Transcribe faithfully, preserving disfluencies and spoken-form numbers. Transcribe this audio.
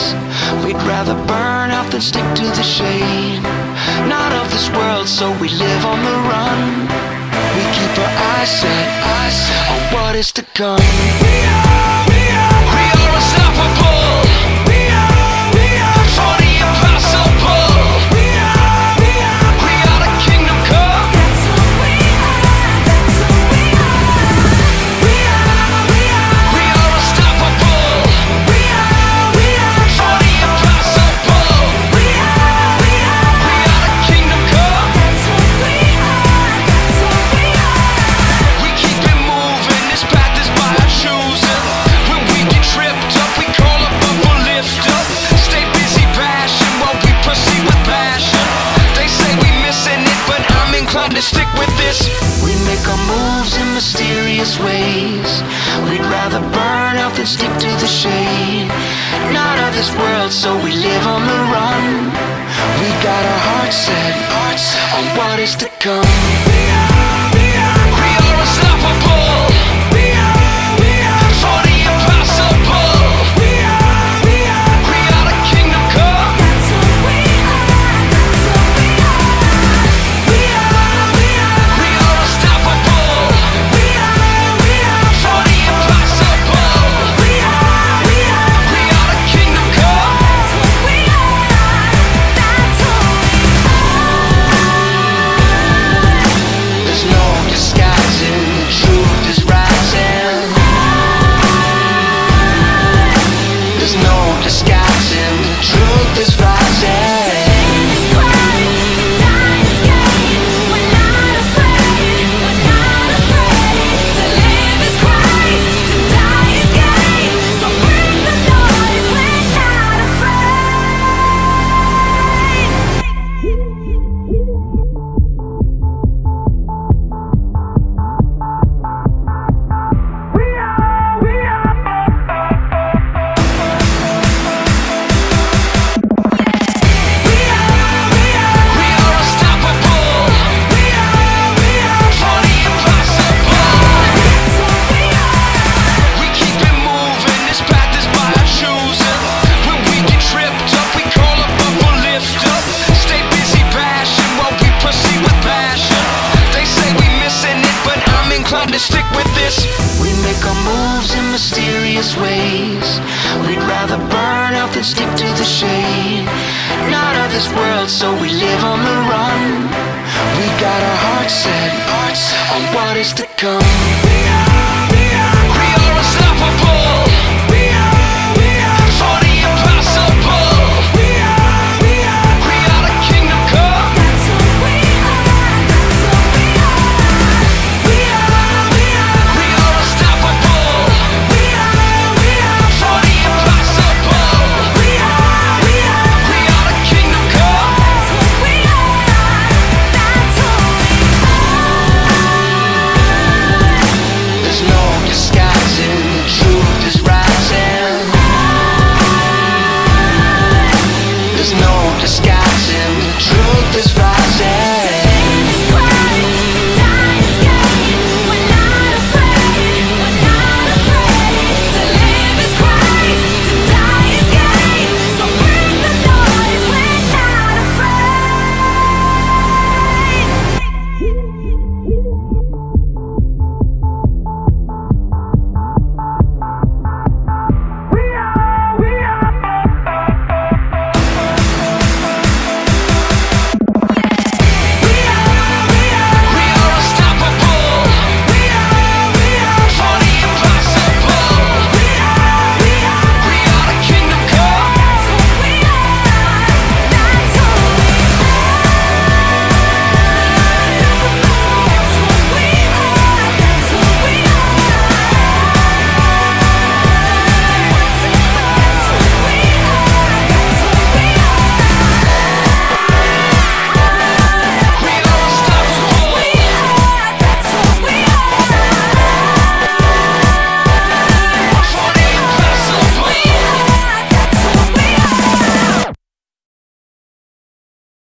We'd rather burn out than stick to the shade. Not of this world, so we live on the run. We keep our eyes set, eyes set on what is to come. We are, we are, we are unstoppable. We are, we are, for the impossible. We are, we are, we are the kingdom come. That's who we are, that's who we are. We are, we are, we are unstoppable. We are, we are, for the impossible. We are, we are, we are the kingdom come. That's who we are, that's who we are. We keep it moving, this path is by our choosing. When we get tripped up, we call up a full lift up. Stay busy bashing while we proceed with passion. They say we missing it, but I'm inclined to stick with this. We make our moves in mysterious ways. We'd rather burn out than stick to the shade. Not of this world, so we live on the run. We got our hearts set, hearts set on what is to come. We are, we are, we are unstoppable. We are, we are, for the impossible. We are, we are, we are the kingdom come. That's who we are, that's who we are. We are, we are, we are unstoppable. We are, we are, for the impossible. We are, we are, we are the kingdom come. That's who we are, that's who we are. There's no disguising, the truth is rising. There's no disguising, the truth is rising. To stick with this. We make our moves in mysterious ways. We'd rather burn out than stick to the shade. Not of this world, so we live on the run. We got our hearts set, hearts set on what is to come. We are, we are, we are unstoppable. We are, we are, for the impossible. We are, we are, we are the kingdom come. That's who we are, that's who we are. We are, we are, we are unstoppable. We are, we are, for the impossible. We are, we are, we are the kingdom come. That's who we are, that's who we are. There's no disguising, the truth is rising. There's no disguising.